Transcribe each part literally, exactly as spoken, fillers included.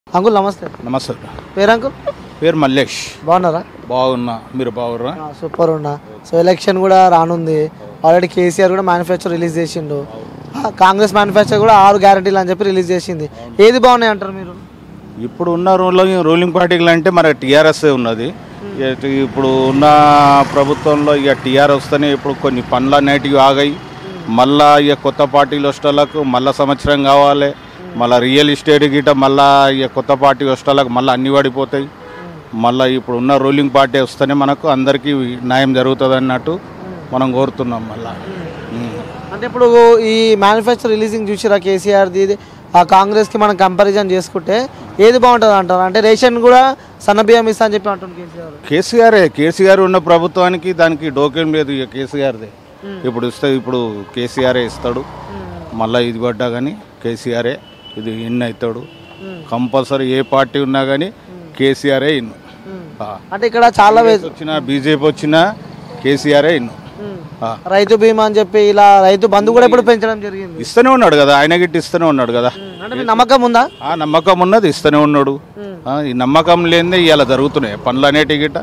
Uncle నమస్తే. నమస్తే. పేరు అంకుల్? పేరు మల్లేష్. బాగున్నారా? బాగున్నా, మీరు బాగుర్రా? సూపర్ ఉన్నా. సో ఎలక్షన్ కూడా రానుంది. ఆల్రెడీ కేసీఆర్ కూడా మేనిఫెస్టో రిలీజ్ చేసిండు. కాంగ్రెస్ మేనిఫెస్టో కూడా ఆరు గ్యారెంటీలు అని చెప్పి రిలీజ్ చేసింది. ఏది బాగున్నాయి అంటారు మీరు? ఇప్పుడు ఉన్న రూలింగ్ రూలింగ్ పార్టీలు అంటే మన టీఆర్ఎస్ ఉన్నది. ఇప్పుడు ఉన్న ప్రభుత్వంలో ఇక టీఆర్ఎస్ వస్తేనే ఇప్పుడు కొన్ని పనులు అనేటివి ఆగాయి. మళ్ళా ఇక కొత్త పార్టీలు వచ్చేలకు మళ్ళీ సంవత్సరం కావాలి. మళ్ళీ రియల్ ఎస్టేట్ గిట మళ్ళీ ఇక కొత్త పార్టీ వచ్చేలకు మళ్ళీ అన్ని పడిపోతాయి. మళ్ళీ ఇప్పుడు ఉన్న రూలింగ్ పార్టీ వస్తేనే మనకు అందరికీ న్యాయం జరుగుతుంది అన్నట్టు మనం కోరుతున్నాం. మళ్ళీ అంటే ఇప్పుడు ఈ మేనిఫెస్టో రిలీజింగ్ చూసిరా కేసీఆర్ది, ఆ కాంగ్రెస్కి మనం కంపారిజన్ చేసుకుంటే ఏది బాగుంటుంది అంటారు? అంటే రేషన్ కూడా సన్నబియ్యం ఇస్తా అని చెప్పి అంటుంది కేసీఆర్. కేసీఆరే కేసీఆర్ ఉన్న ప్రభుత్వానికి దానికి డోకేం లేదు. ఇక కేసీఆర్దే ఇప్పుడు ఇస్తే ఇప్పుడు కేసీఆరే ఇస్తాడు. మళ్ళీ ఇది పడ్డా కానీ కేసీఆరే ఇది ఇన్ అవుతాడు. కంపల్సరీ ఏ పార్టీ ఉన్నా కానీ కేసీఆరే ఇన్ను. అంటే ఇక్కడ చాలా వచ్చినా బీజేపీ వచ్చినా కేసీఆరే ఇన్ను. రైతు బీమా అని చెప్పి ఇలా రైతు బంధు కూడా ఇప్పుడు పెంచడం జరిగింది. ఇస్తూనే ఉన్నాడు కదా, ఆయన గిట్టి ఇస్తూనే ఉన్నాడు కదా. అంటే నమ్మకం ఉందా? ఆ నమ్మకం ఉన్నది, ఇస్తూనే ఉన్నాడు. ఈ నమ్మకం లేనిదే ఇవాళ జరుగుతున్నాయి పనులు అనేటి గిట్ట.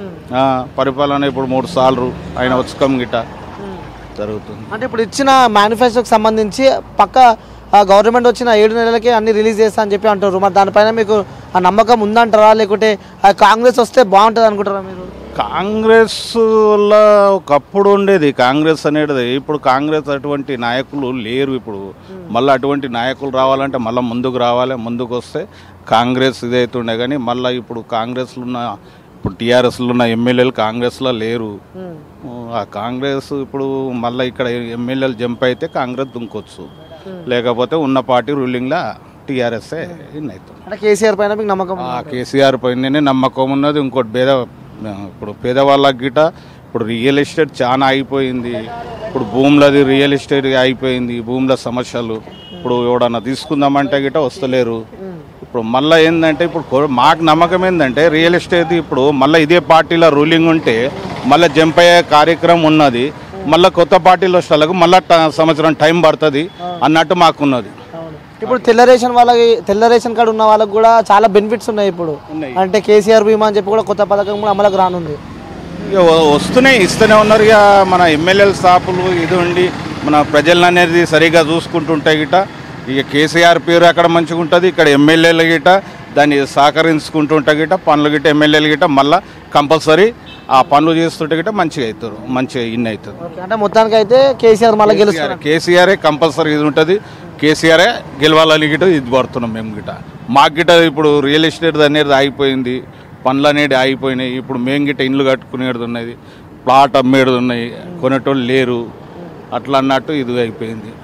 పరిపాలన ఇప్పుడు మూడు సార్లు ఆయన వచ్చకం గిట్ట జరుగుతుంది. అంటే ఇప్పుడు ఇచ్చిన మేనిఫెస్టోకి సంబంధించి పక్క గవర్నమెంట్ వచ్చిన ఏడు నెలలకి అన్ని రిలీజ్ చేస్తా అని చెప్పి అంటారు. మరి దానిపైన మీకు ఆ నమ్మకం ఉందంటారా, లేకుంటే కాంగ్రెస్ వస్తే బాగుంటుంది అనుకుంటారా మీరు? కాంగ్రెస్లో ఒకప్పుడు ఉండేది కాంగ్రెస్ అనేది. ఇప్పుడు కాంగ్రెస్ అటువంటి నాయకులు లేరు. ఇప్పుడు మళ్ళీ అటువంటి నాయకులు రావాలంటే మళ్ళీ ముందుకు రావాలి. ముందుకు వస్తే కాంగ్రెస్ ఇదైతుండే కానీ మళ్ళీ ఇప్పుడు కాంగ్రెస్లో ఉన్న ఇప్పుడు టీఆర్ఎస్లో ఉన్న ఎమ్మెల్యేలు కాంగ్రెస్లో లేరు. ఆ కాంగ్రెస్ ఇప్పుడు మళ్ళీ ఇక్కడ ఎమ్మెల్యేలు జంప్ అయితే కాంగ్రెస్ దుంకొచ్చు, లేకపోతే ఉన్న పార్టీ రూలింగ్లా టీఆర్ఎస్ఏ ఇన్ అవుతుంది. అంటే కేసీఆర్ పైన మీకు నమ్మకం? కేసీఆర్ పైననే నమ్మకం ఉన్నది. ఇంకోటి పేద ఇప్పుడు పేదవాళ్ళకి గిట ఇప్పుడు రియల్ ఎస్టేట్ చాలా అయిపోయింది. ఇప్పుడు భూములది రియల్ ఎస్టేట్ అయిపోయింది. భూముల సమస్యలు ఇప్పుడు ఎవడన్నా తీసుకుందామంటే గిట వస్తలేరు. ఇప్పుడు మళ్ళీ ఏంటంటే ఇప్పుడు మాకు నమ్మకం ఏంటంటే రియల్ ఎస్టేట్ ఇప్పుడు మళ్ళీ ఇదే పార్టీలో రూలింగ్ ఉంటే మళ్ళీ జంప్ అయ్యే కార్యక్రమం ఉన్నది. మళ్ళీ కొత్త పార్టీలో వచ్చేలకు మళ్ళీ సంవత్సరం టైం పడుతుంది అన్నట్టు మాకున్నది. ఇప్పుడు తెల్ల రేషన్ వాళ్ళకి తెల్ల రేషన్ కార్డు ఉన్న వాళ్ళకి కూడా చాలా బెనిఫిట్స్ ఉన్నాయి. ఇప్పుడు అంటే కేసీఆర్ బీమా అని చెప్పి కూడా కొత్త పథకం కూడా అమలుకు రానుంది. ఇక వస్తున్నాయి, ఇస్తూనే ఉన్నారు. ఇక మన ఎమ్మెల్యేల స్టాఫ్లు ఇది ఉండి మన ప్రజలను అనేది సరిగా చూసుకుంటుంటే గిట ఇక కేసీఆర్ పేరు అక్కడ మంచిగా ఉంటుంది. ఇక్కడ ఎమ్మెల్యేలు గిట దాన్ని సహకరించుకుంటుంటే గిట పనులు గిట ఎమ్మెల్యేలు గిట మళ్ళీ కంపల్సరీ ఆ పనులు చేస్తుంటే గిట మంచిగా అవుతారు, మంచిగా ఇన్ అవుతుంది. అంటే మొత్తానికి అయితే కేసీఆర్ మళ్ళీ గెలుస్తారు. కేసీఆరే కంపల్సరీ ఇది ఉంటుంది. కేసీఆరే గెలవాలని గిట ఇది పడుతున్నాం మేము గిట. మాకు గిట ఇప్పుడు రియల్ ఎస్టేట్ అనేది ఆగిపోయింది, పనులు అనేది ఆగిపోయినాయి. ఇప్పుడు మేము గిట ఇండ్లు కట్టుకునేది ఉన్నది, ప్లాట్ అమ్మేది ఉన్నాయి, కొనేటోళ్ళు లేరు. అట్లా అన్నట్టు ఇది అయిపోయింది.